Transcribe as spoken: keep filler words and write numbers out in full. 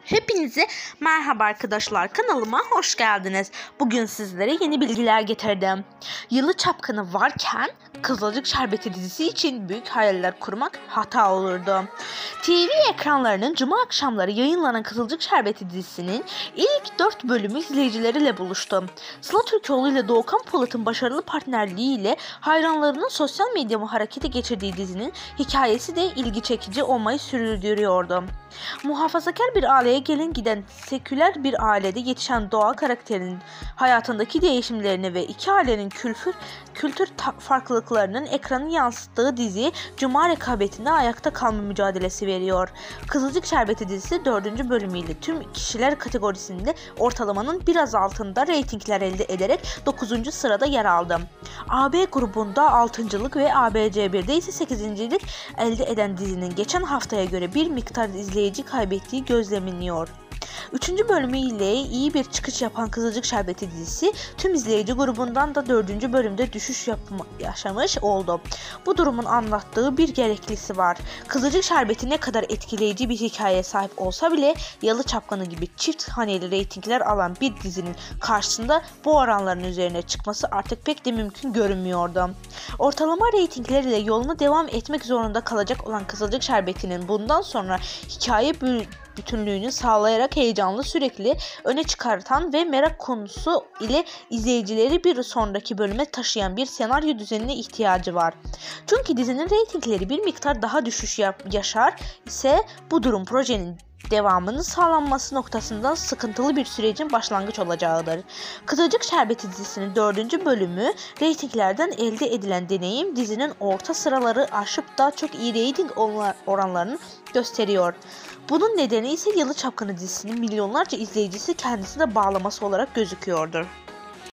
Hepinize merhaba arkadaşlar, kanalıma hoş geldiniz. Bugün sizlere yeni bilgiler getirdim. Yalı Çapkını varken Kızılcık Şerbeti dizisi için büyük hayaller kurmak hata olurdu. T V ekranlarının cuma akşamları yayınlanan Kızılcık Şerbeti dizisinin ilk dört bölümü izleyicileriyle buluştu. Sıla Türkoğlu ile Doğukan Polat'ın başarılı partnerliğiyle hayranlarının sosyal medyamı harekete geçirdiği dizinin hikayesi de ilgi çekici olmayı sürdürüyordu. Muhafazakar bir aileye gelin giden seküler bir ailede yetişen Doğa karakterinin hayatındaki değişimlerini ve iki ailenin kültür, kültür farklılıklarının ekranı yansıttığı dizi Cuma rekabetinde ayakta kalma mücadelesi veriyor. Kızılcık Şerbeti dizisi dördüncü bölümüyle tüm kişiler kategorisinde ortalamanın biraz altında reytingler elde ederek dokuzuncu sırada yer aldı. A B grubunda altıncılık ve A B C bir'de ise sekizincilik elde eden dizinin geçen haftaya göre bir miktar izleyici kaybettiği gözlemleniyor. Üçüncü bölümüyle iyi bir çıkış yapan Kızılcık Şerbeti dizisi tüm izleyici grubundan da dördüncü bölümde düşüş yapma, yaşamış oldu. Bu durumun anlattığı bir gereklisi var. Kızılcık Şerbeti ne kadar etkileyici bir hikayeye sahip olsa bile Yalı Çapkını gibi çift haneli reytingler alan bir dizinin karşısında bu oranların üzerine çıkması artık pek de mümkün görünmüyordu. Ortalama reytingleriyle yoluna devam etmek zorunda kalacak olan Kızılcık Şerbeti'nin bundan sonra hikaye bütünlüğünü sağlayarak heyecanlı, sürekli öne çıkartan ve merak konusu ile izleyicileri bir sonraki bölüme taşıyan bir senaryo düzenine ihtiyacı var. Çünkü dizinin reytingleri bir miktar daha düşüş yaşar ise bu durum projenin devamının sağlanması noktasından sıkıntılı bir sürecin başlangıç olacağıdır. Kızılcık Şerbeti dizisinin dördüncü bölümü reytinglerden elde edilen deneyim dizinin orta sıraları aşıp daha çok iyi reyting oranlarını gösteriyor. Bunun nedeni ise Yalı Çapkını dizisinin milyonlarca izleyicisi kendisine bağlaması olarak gözüküyordur.